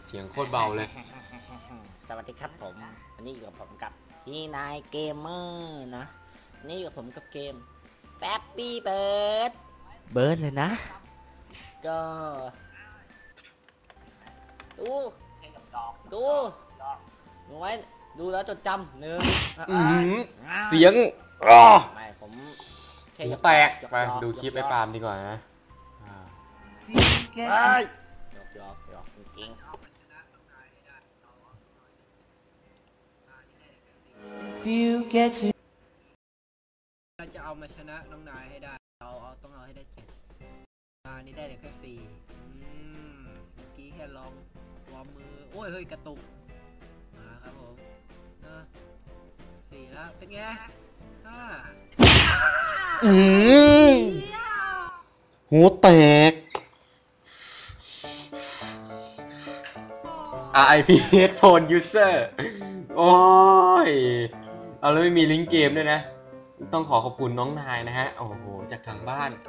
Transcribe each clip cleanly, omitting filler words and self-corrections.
เสียงโคตรเบาเลยสวัสดีครับผมวันนี้อยู่กับผมกับพี่นายเกมเมอร์นะนี่กับผมกับเกมแฟปปี้เบิร์ดเลยนะก็ดูไว้ดูแล้วจดจำหนึ่งเสียงไม่ผมหูแตกไปดูคลิปไอ้ปาล์มดีกว่านะหยอกจริงจะเอามาชนะน้องนายให้ได้ต้องเอาให้ได้7นี่ได้เลยแค่4เมื่อกี้แค่ลองวอร์มมือโอ้ยเฮ้ยกระตุกมาครับผม4แล้วเป็นไงหูแตก RIP Headphone User โอ้ยเอาแล้วไม่มีลิงก์เกมด้วยนะต้องขอบคุณน้องนายนะฮะโอ้โหจากทางบ้าน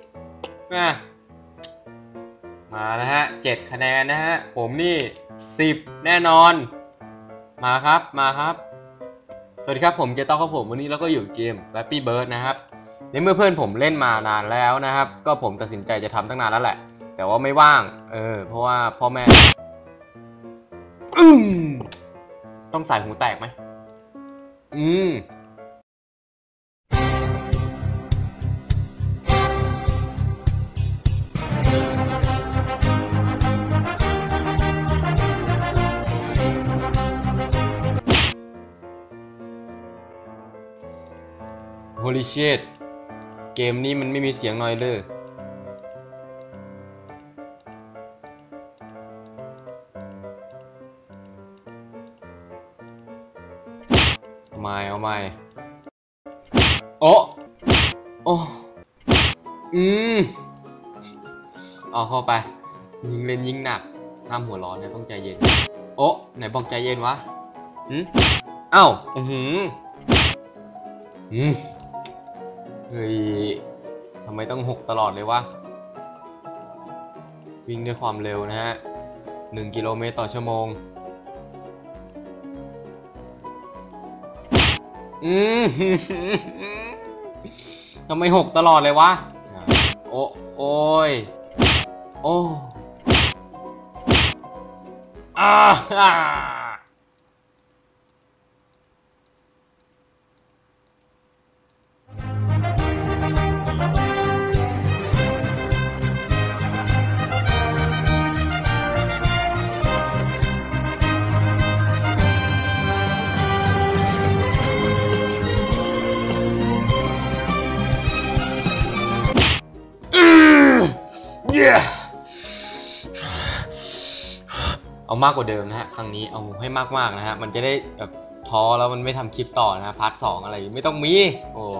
มานะฮะ7คะแนนนะฮะผมนี่10แน่นอนมาครับสวัสดีครับผมเจต้อครับผมวันนี้เราก็อยู่เกม Flappy Bird นะครับในเมื่อเพื่อนผมเล่นมานานแล้วนะครับก็ผมตัดสินใจจะทำตั้งนานแล้วแหละแต่ว่าไม่ว่างเพราะว่าพ่อแม่ต้องใส่หูแตกไหมHoly shit เกมนี้มันไม่มีเสียงหน่อยเลยเอาใหม่โอ้เอาเข้าไปยิงเล่นยิงหนักห้ามหัวร้อนนะต้องใจเย็นโอ้ไหนบอกใจเย็นวะเอ้าเฮ้ยทำไมต้อง6ตลอดเลยวะวิ่งด้วยความเร็วนะฮะ1 กิโลเมตรต่อชั่วโมงทำไม6ตลอดเลยวะโอ้เอามากกว่าเดิมนะฮะครั้งนี้เอาให้มากๆนะฮะมันจะได้แบบท้อแล้วมันไม่ทำคลิปต่อนะพาร์ท 2อะไรไม่ต้องมีโอ้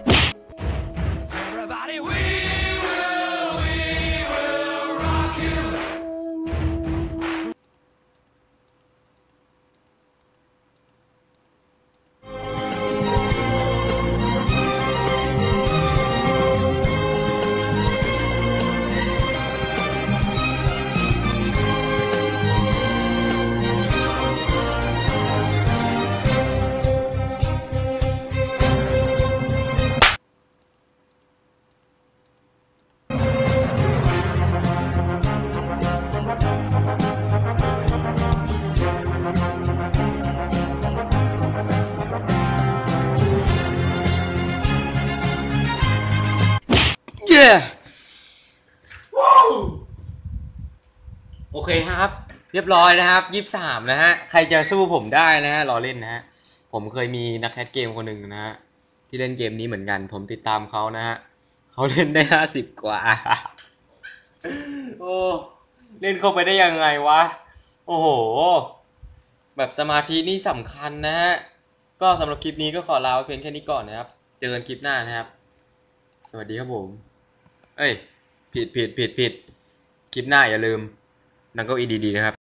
โอเคครับเรียบร้อยนะครับ23นะฮะใครจะสู้ผมได้นะฮะรอเล่นนะฮะผมเคยมีนักแคสเกมคนหนึ่งนะฮะที่เล่นเกมนี้เหมือนกันผมติดตามเขานะฮะเขาเล่นได้50กว่าโอ้เล่นเข้าไปได้ยังไงวะโอ้โหแบบสมาธินี่สำคัญนะฮะก็สำหรับคลิปนี้ก็ขอลาไว้เพียงแค่นี้ก่อนนะครับเจอกันคลิปหน้านะครับสวัสดีครับผมผิดคลิปหน้าอย่าลืมนั่งเก้าอี้ดีๆนะครับ